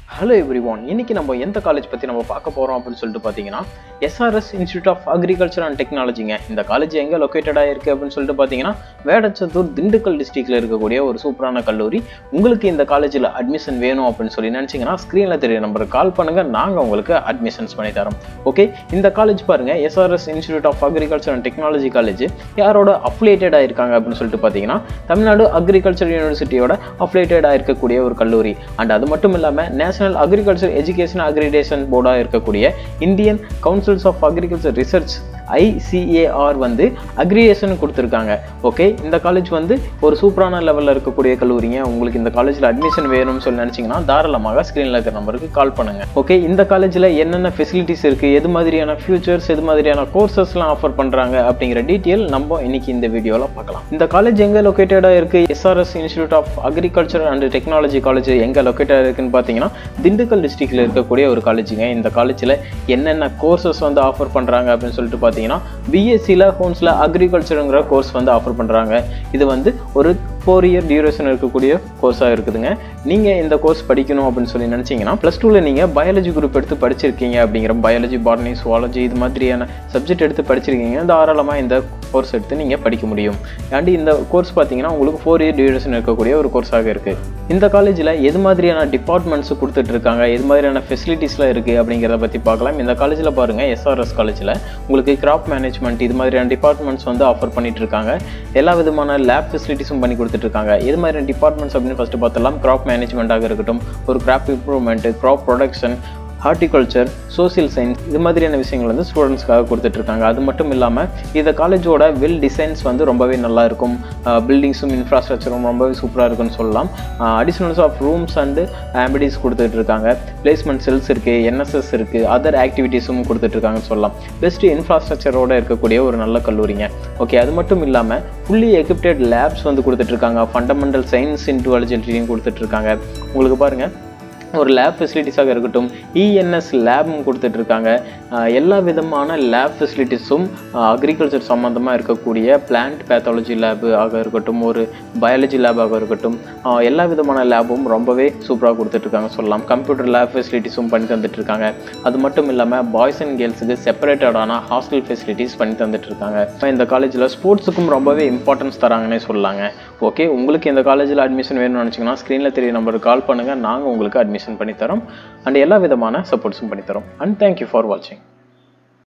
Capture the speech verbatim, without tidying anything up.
Hello everyone, இன்னைக்கு நம்ம எந்த காலேஜ் பத்தி நம்ம பார்க்க போறோம் அப்படினு சொல்லிட்டு பாத்தீங்கன்னா S R S Institute of Agriculture and Technologyங்க. இந்த காலேஜ் எங்க லொகேட்டடா இருக்கு அப்படினு சொல்லிட்டு பாத்தீங்கன்னா வேடச்சந்தூர் திண்டுக்கல் டிஸ்ட்ரிக்ட்ல இருக்கக்கூடிய ஒரு சூப்பரான கல்லூரி. உங்களுக்கு இந்த காலேஜ்ல அட்மிஷன் வேணும் அப்படினு சொல்லி நினைச்சீங்கன்னா ஸ்கிரீன்ல தெரிய நம்பருக்கு கால் பண்ணுங்க, நாங்க உங்களுக்கு அட்மிஷன்ஸ் பண்ணி தரோம். ஓகே, இந்த காலேஜ் பாருங்க S R S Institute of Agriculture and Technology college யாரோட அஃபிலியேட்டடா இருக்காங்க அப்படினு சொல்லிட்டு பாத்தீங்கன்னா தமிழ்நாடு அக்ரிகல்ச்சர் யூனிவர்சிட்டியோட அஃபிலியேட்டடா இருக்கக்கூடிய ஒரு கல்லூரி. அண்ட் அது மட்டும் இல்லாம national Agriculture Education Accreditation Board இருக்கக்கூடிய Indian councils of agriculture research I C A R வந்து அக்ரிகேஷன் கொடுத்துருக்காங்க. ஓகே, இந்த காலேஜ் வந்து ஒரு சூப்பரான லெவலில் இருக்கக்கூடிய கல்லூரிங்க. உங்களுக்கு இந்த காலேஜில் அட்மிஷன் வேணும்னு சொல்லி நினச்சிங்கன்னா தாராளமாக ஸ்க்ரீனில் இருக்கிற நம்பருக்கு கால் பண்ணுங்க. ஓகே, இந்த காலேஜில் என்னென்ன ஃபெசிலிட்டிஸ் இருக்குது, எது மாதிரியான ஃபியூச்சர்ஸ், எது மாதிரியான கோர்சஸ்லாம் ஆஃபர் பண்ணுறாங்க அப்படிங்கிற டீட்டெயில் நம்ம இன்னைக்கு இந்த வீடியோவில் பார்க்கலாம். இந்த காலேஜ் எங்கே லொக்கேட்டடாக இருக்குது, S R S Institute of Agriculture and Technology college எங்கே லொக்கேட்டடாக இருக்குன்னு பார்த்தீங்கன்னா திண்டுக்கல் டிஸ்ட்ரிக்டில் இருக்கக்கூடிய ஒரு காலேஜுங்க. இந்த காலேஜில் என்னென்ன கோர்சஸ் வந்து ஆஃபர் பண்ணுறாங்க அப்படின்னு சொல்லிட்டு பார்த்தீங்கன்னா B S c ல ஹோம்ஸ்ல அக்ரிகல்ச்சருங்கிற கோர்ஸ் வந்து ஆஃபர் பண்றாங்க. இது வந்து ஒரு ஃபோர் இயர் டியூரேஷன் இருக்கக்கூடிய கோர்ஸாக இருக்குதுங்க. நீங்கள் இந்த கோர்ஸ் படிக்கணும் அப்படின்னு சொல்லி நினச்சிங்கன்னா ப்ளஸ் டூவில் நீங்கள் பயாலஜி குரூப் எடுத்து படிச்சிருக்கீங்க அப்படிங்கிற பயாலஜி, பாட்னி, சுவாலஜி இது மாதிரியான சப்ஜெக்ட் எடுத்து படிச்சிருக்கீங்க, தாராளமாக இந்த கோர்ஸ் எடுத்து நீங்கள் படிக்க முடியும். அண்ட் இந்த கோர்ஸ் பார்த்தீங்கன்னா உங்களுக்கு ஃபோர் இயர் டியூரேஷன் இருக்கக்கூடிய ஒரு கோர்ஸாக இருக்குது. இந்த காலேஜில் எது மாதிரியான டிபார்ட்மெண்ட்ஸ் கொடுத்துட்டு இருக்காங்க, எது மாதிரியான ஃபெசிலிட்டிஸ்லாம் இருக்குது அப்படிங்கிறத பற்றி பார்க்கலாம். இந்த காலேஜில் பாருங்கள், S R S காலேஜில் உங்களுக்கு கிராப் மேனேஜ்மெண்ட் இது மாதிரியான டிபார்ட்மெண்ட்ஸ் வந்து ஆஃபர் பண்ணிட்டு இருக்காங்க. எல்லா விதமான லேப் ஃபெசிலிட்டிஸும் பண்ணி கொடுத்துட்டு இருக்காங்க. எது மாதிரியான டிபார்ட்மெண்ட்ஸ் அப்படின்னு ஃபர்ஸ்ட் பார்த்தலாம். கிராப் மேனேஜ்மெண்ட்டாக இருக்கட்டும், ஒரு crop improvement, crop production, horticulture, social science இது மாதிரியான விஷயங்கள் வந்து ஸ்டூடெண்ட்ஸ்க்காக கொடுத்துட்டு இருக்காங்க. அது மட்டும் இல்லாமல் இந்த காலேஜோட வில் டிசைன்ஸ் வந்து ரொம்பவே நல்லா இருக்கும். பில்டிங்ஸும் இன்ஃப்ராஸ்ட்ரக்சரும் ரொம்பவே சூப்பராக இருக்குன்னு சொல்லலாம். Additionals of rooms and amenities கொடுத்துட்டு இருக்காங்க. பிளேஸ்மெண்ட் செல்ஸ் இருக்குது, N S S இருக்குது, அதர் ஆக்டிவிட்டீஸும் கொடுத்துட்டு இருக்காங்கன்னு சொல்லலாம். பெஸ்ட் இன்ஃப்ராஸ்ட்ரக்சரோட இருக்கக்கூடிய ஒரு நல்ல கல்லூரிங்க. ஓகே, அது மட்டும் இல்லாமல் ஃபுல்லி எக்யூப்டட் லேப்ஸ் வந்து கொடுத்துட்டு இருக்காங்க. ஃபண்டமெண்டல் சயின்ஸ் இன்டுவாலஜியும் கொடுத்துட்டு இருக்காங்க. உங்களுக்கு பாருங்கள், ஒரு லேப் ஃபெசிலிட்டிஸாக இருக்கட்டும், E N S லேபும் கொடுத்துட்டு இருக்காங்க. எல்லா விதமான லேப் ஃபெசிலிட்டிஸும் அக்ரிகல்ச்சர் சம்மந்தமாக இருக்கக்கூடிய பிளான்ட் பேத்தாலஜி லேபு ஆக இருக்கட்டும், ஒரு பயாலஜி லேபாக இருக்கட்டும், எல்லா விதமான லேபும் ரொம்பவே சூப்பராக கொடுத்துட்ருக்காங்க சொல்லலாம். கம்ப்யூட்டர் லேப் ஃபெசிலிட்டிஸும் பண்ணி தந்துட்டு இருக்காங்க. அது மட்டும் இல்லாமல் பாய்ஸ் அண்ட் கேர்ள்ஸுக்கு செப்பரேட்டடான ஹாஸ்டல் ஃபெசிலிட்டிஸ் பண்ணி தந்துட்டு இருக்காங்க. இந்த காலேஜில் ஸ்போர்ட்ஸுக்கும் ரொம்பவே இம்பார்ட்டன்ஸ் தராங்கன்னே சொல்லலாங்க. ஓகே, உங்களுக்கு இந்த காலேஜில் அட்மிஷன் வேணும்னு நினச்சிங்கன்னா ஸ்க்ரீனில் தெரிய நம்பருக்கு கால் பண்ணுங்கள், நாங்கள் உங்களுக்கு அட்மிஷன் பண்ணி தரோம் அண்ட் எல்லா விதமான சப்போர்ட்ஸும் பண்ணி தரோம். அண்ட் தேங்க்யூ ஃபார் வாட்சிங்.